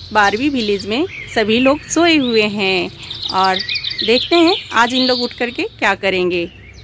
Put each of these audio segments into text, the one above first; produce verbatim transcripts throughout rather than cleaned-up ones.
बारहवीं विलेज में सभी लोग सोए हुए हैं और देखते हैं आज इन लोग उठ करके क्या करेंगे।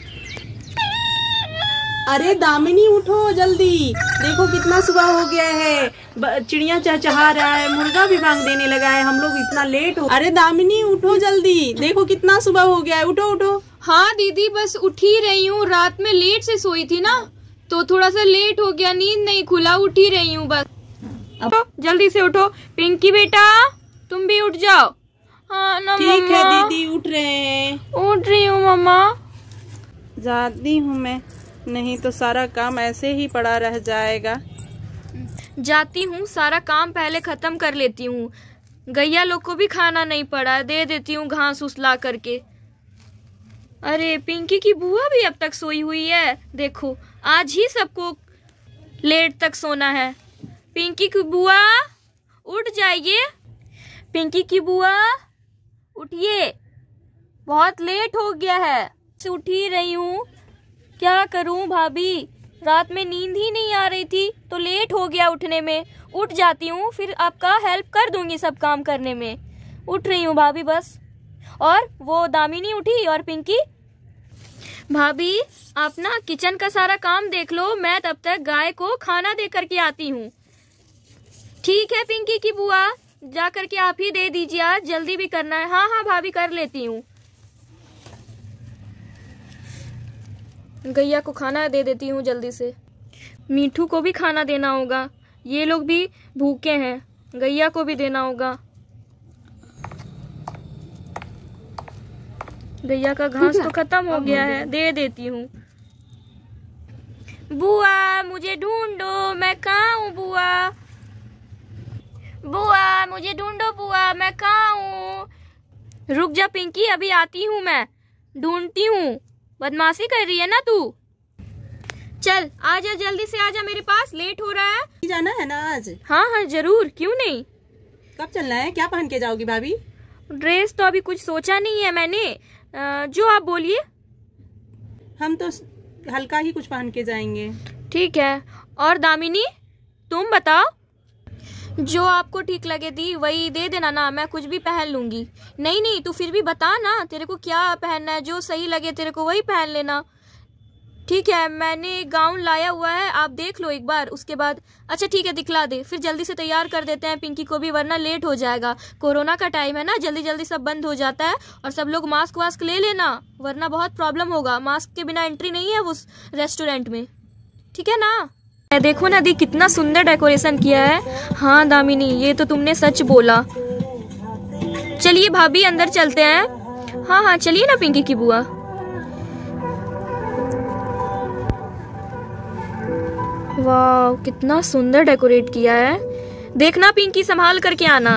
अरे दामिनी उठो जल्दी, देखो कितना सुबह हो गया है, चिड़िया चहचहा रहा है, मुर्गा भी बांग देने लगा है, हम लोग इतना लेट हो। अरे दामिनी उठो जल्दी, देखो कितना सुबह हो गया है, उठो उठो। हाँ दीदी बस उठ ही रही हूँ, रात में लेट से सोई थी ना तो थोड़ा सा लेट हो गया, नींद नहीं खुला, उठ ही रही हूँ बस। अब जल्दी से उठो, पिंकी बेटा तुम भी उठ जाओ। हाँ ना ठीक है दीदी, उठ रहे हैं। उठ रही हूँ मम्मा। जाती हूँ मैं, नहीं तो सारा काम ऐसे ही पड़ा रह जाएगा। जाती हूँ, सारा काम पहले खत्म कर लेती हूँ। गैया लोग को भी खाना नहीं पड़ा, दे देती हूँ घास उसला करके। अरे पिंकी की बुआ भी अब तक सोई हुई है, देखो आज ही सबको लेट तक सोना है। पिंकी की बुआ उठ जाइए, पिंकी की बुआ उठिए, बहुत लेट हो गया है। उठ ही रही हूँ, क्या करूँ भाभी, रात में नींद ही नहीं आ रही थी तो लेट हो गया उठने में। उठ जाती हूँ फिर आपका हेल्प कर दूंगी सब काम करने में। उठ रही हूँ भाभी बस। और वो दामिनी उठी और पिंकी। भाभी आप ना किचन का सारा काम देख लो, मैं तब तक गाय को खाना दे करके आती हूँ। ठीक है पिंकी की बुआ, जा करके आप ही दे दीजिए, आज जल्दी भी करना है। हाँ हाँ भाभी कर लेती हूँ। गैया को खाना दे देती हूँ जल्दी से। मीठू को भी खाना देना होगा, ये लोग भी भूखे हैं, गैया को भी देना होगा। गैया का घास तो खत्म हो गया है, दे देती हूँ। बुआ मुझे ढूंढो, मैं कहाँ हूँ बुआ, बुआ मुझे ढूंढो बुआ, मैं कहाँ हूँ। रुक जा पिंकी, अभी आती हूँ, मैं ढूंढती हूँ। बदमाशी कर रही है ना तू, चल आजा जल्दी से, आजा मेरे पास, लेट हो रहा है। जाना है ना आज? हाँ हाँ जरूर, क्यों नहीं। कब चलना है, क्या पहन के जाओगी भाभी? ड्रेस तो अभी कुछ सोचा नहीं है मैंने, जो आप बोलिए। हम तो हल्का ही कुछ पहन के जाएंगे। ठीक है। और दामिनी तुम बताओ, जो आपको ठीक लगे दी वही दे देना ना, मैं कुछ भी पहन लूंगी। नहीं नहीं तू फिर भी बता ना, तेरे को क्या पहनना है, जो सही लगे तेरे को वही पहन लेना। ठीक है, मैंने गाउन लाया हुआ है, आप देख लो एक बार, उसके बाद अच्छा ठीक है दिखला दे, फिर जल्दी से तैयार कर देते हैं पिंकी को भी, वरना लेट हो जाएगा। कोरोना का टाइम है ना, जल्दी जल्दी सब बंद हो जाता है। और सब लोग मास्क वास्क ले लेना, वरना बहुत प्रॉब्लम होगा, मास्क के बिना एंट्री नहीं है उस रेस्टोरेंट में, ठीक है ना। देखो ना दी कितना सुंदर डेकोरेशन किया है। हाँ दामिनी ये तो तुमने सच बोला। चलिए भाभी अंदर चलते हैं। हाँ हाँ चलिए ना पिंकी की बुआ। वाह कितना सुंदर डेकोरेट किया है, देखना पिंकी संभाल करके आना।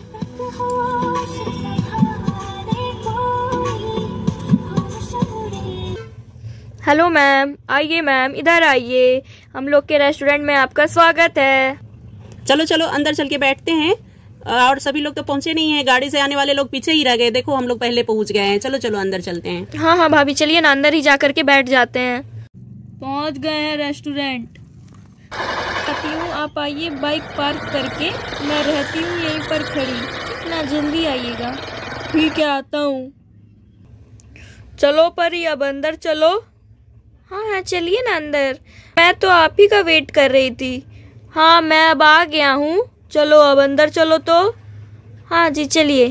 हेलो मैम, आइए मैम इधर आइए, हम लोग के रेस्टोरेंट में आपका स्वागत है। चलो चलो अंदर चल के बैठते हैं। और सभी लोग तो पहुंचे नहीं हैं, गाड़ी से आने वाले लोग पीछे ही रह गए, देखो हम लोग पहले पहुंच गए हैं। चलो चलो अंदर चलते हैं। हाँ हाँ भाभी चलिए ना, अंदर ही जा करके बैठ जाते हैं। पहुंच गए हैं रेस्टोरेंट। हूँ आप आइए बाइक पार्क करके, मैं रहती हूँ यहीं पर खड़ी, इतना जल्दी आइएगा। ठीक है आता हूँ। चलो परी अब अंदर चलो। हाँ हाँ चलिए ना अंदर, मैं तो आप ही का वेट कर रही थी। हाँ मैं अब आ गया हूँ, चलो अब अंदर चलो तो। हाँ जी चलिए।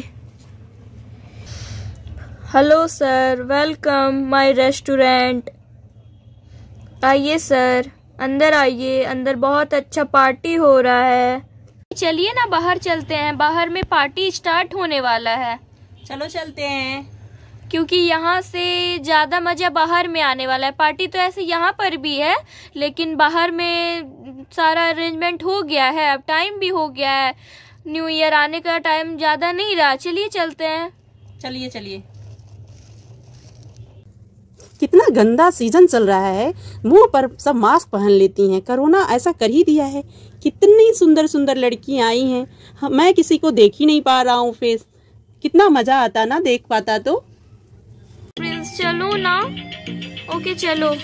Hello sir, welcome my restaurant. आइए सर अंदर आइए, अंदर बहुत अच्छा पार्टी हो रहा है। चलिए ना बाहर चलते हैं, बाहर में पार्टी स्टार्ट होने वाला है। चलो चलते हैं, क्योंकि यहाँ से ज़्यादा मज़ा बाहर में आने वाला है। पार्टी तो ऐसे यहाँ पर भी है, लेकिन बाहर में सारा अरेंजमेंट हो गया है, अब टाइम भी हो गया है, न्यू ईयर आने का टाइम ज़्यादा नहीं रहा। चलिए चलते हैं। चलिए चलिए। कितना गंदा सीजन चल रहा है, मुंह पर सब मास्क पहन लेती हैं, कोरोना ऐसा कर ही दिया है। कितनी सुंदर सुंदर लड़कियां आई हैं, मैं किसी को देख ही नहीं पा रहा हूँ फेस। कितना मजा आता ना देख पाता तो। प्रिंस चलो ना। ओके चलो।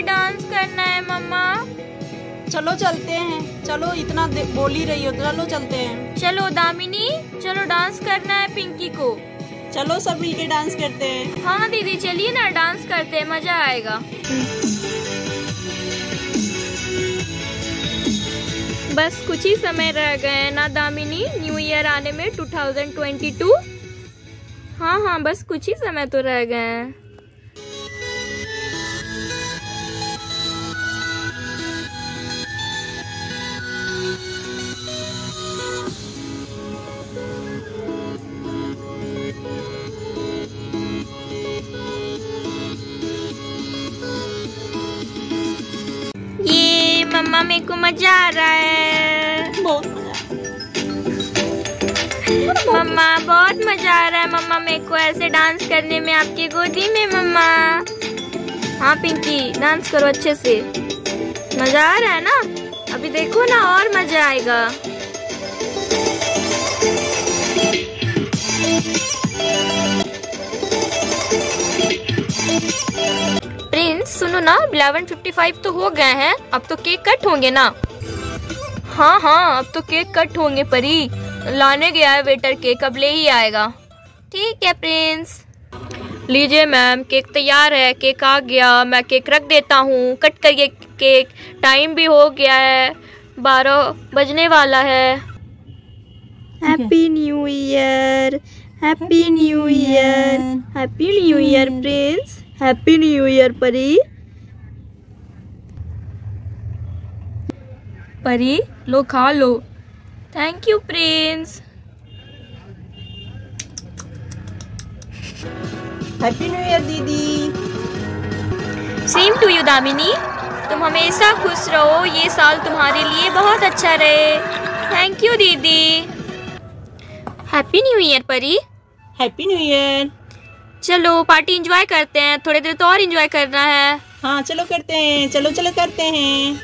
डांस करना है मम्मा। चलो चलते हैं, चलो इतना बोल ही रही हो, चलो चलते हैं। चलो दामिनी, चलो डांस करना है पिंकी को। चलो सब मिलके डांस करते हैं। हाँ दीदी चलिए ना, डांस करते हैं, मजा आएगा। बस कुछ ही समय रह गए ना दामिनी न्यू ईयर आने में टू थाउजेंड ट्वेंटी टू। हाँ हाँ बस कुछ ही समय तो रह गए हैं। ये मम्मा मेरे को मजा आ रहा है। बहुत मम्मा बहुत मजा आ रहा है मम्मा मेरे को ऐसे डांस करने में आपकी गोदी में मम्मा। हाँ पिंकी डांस करो अच्छे से, मजा आ रहा है ना। अभी देखो ना और मजा आएगा। प्रिंस सुनो ना, इलेवन फिफ्टी फाइव तो हो गए हैं, अब तो केक कट होंगे ना। हाँ हाँ अब तो केक कट होंगे परी, लाने गया है वेटर केक, अब ले ही आएगा। ठीक है प्रिंस। लीजिए मैम केक तैयार है, केक आ गया, मैं केक रख देता हूँ। कट करिए केक, टाइम भी हो गया है, बारह बजने वाला है। Happy new year, happy new year, happy new year Prince, happy new year Pari. Pari लो खा लो। Thank you Prince. Happy new year दीदी। सेम टू यू दामिनी, तुम हमेशा खुश रहो, ये साल तुम्हारे लिए बहुत अच्छा रहे। थैंक यू दीदी। Happy new year Pari. Happy new year. चलो पार्टी एंजॉय करते हैं, थोड़ी देर तो और एंजॉय करना है। हाँ चलो करते हैं, चलो चलो करते हैं।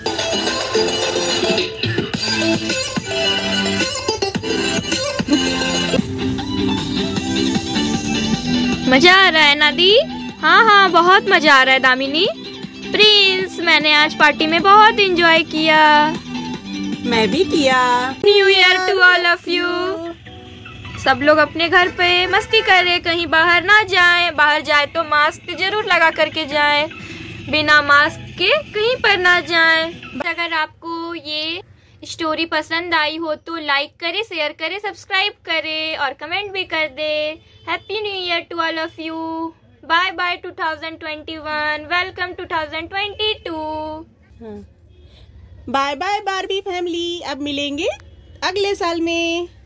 मजा आ रहा है ना दी? हाँ हाँ बहुत मजा आ रहा है दामिनी। प्रिंस मैंने आज पार्टी में बहुत एंजॉय किया। मैं भी किया। New year to all of you. सब लोग अपने घर पे मस्ती करें, कहीं बाहर ना जाएं, बाहर जाए तो मास्क जरूर लगा करके जाएं, बिना मास्क के कहीं पर ना जाएं। अगर आपको ये स्टोरी पसंद आई हो तो लाइक करें, शेयर करें, सब्सक्राइब करें और कमेंट भी कर दे। Happy new year to all of you. Bye by two thousand twenty one. Welcome two thousand twenty two. Bye bye Barbie family, अब मिलेंगे अगले साल में।